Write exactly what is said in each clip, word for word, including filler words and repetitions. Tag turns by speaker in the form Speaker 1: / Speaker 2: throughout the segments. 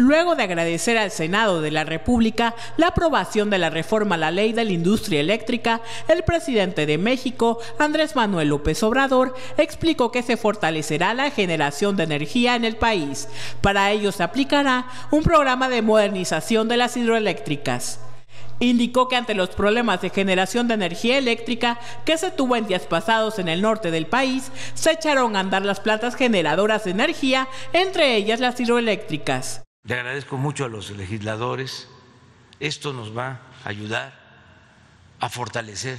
Speaker 1: luego de agradecer al Senado de la República la aprobación de la reforma a la Ley de la Industria Eléctrica, el presidente de México, Andrés Manuel López Obrador, explicó que se fortalecerá la generación de energía en el país. Para ello se aplicará un programa de modernización de las hidroeléctricas. Indicó que ante los problemas de generación de energía eléctrica que se tuvo en días pasados en el norte del país, se echaron a andar las plantas generadoras de energía, entre ellas las hidroeléctricas.
Speaker 2: Le agradezco mucho a los legisladores. Esto nos va a ayudar a fortalecer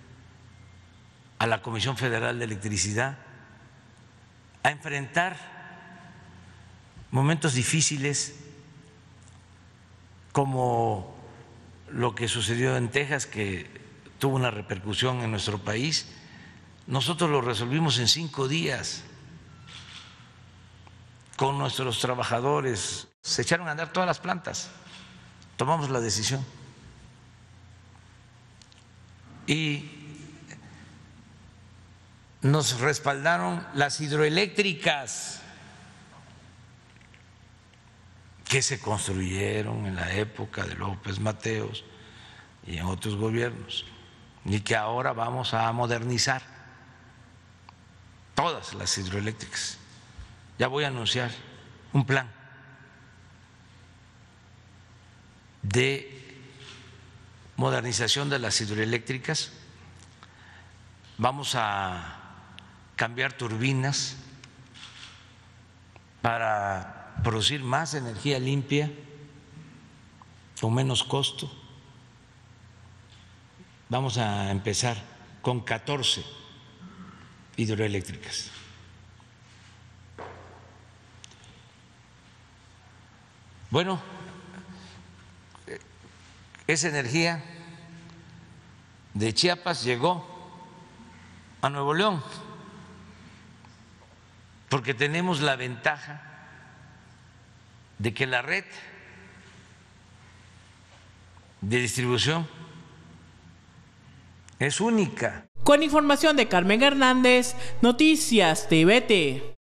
Speaker 2: a la Comisión Federal de Electricidad, a enfrentar momentos difíciles como lo que sucedió en Texas, que tuvo una repercusión en nuestro país. Nosotros lo resolvimos en cinco días con nuestros trabajadores. Se echaron a andar todas las plantas, tomamos la decisión y nos respaldaron las hidroeléctricas que se construyeron en la época de López Mateos y en otros gobiernos, y que ahora vamos a modernizar todas las hidroeléctricas. Ya voy a anunciar un plan de modernización de las hidroeléctricas. Vamos a cambiar turbinas para producir más energía limpia con menos costo. Vamos a empezar con catorce hidroeléctricas. Bueno, esa energía de Chiapas llegó a Nuevo León porque tenemos la ventaja de que la red de distribución es única.
Speaker 1: Con información de Carmen Hernández, Noticias T V T.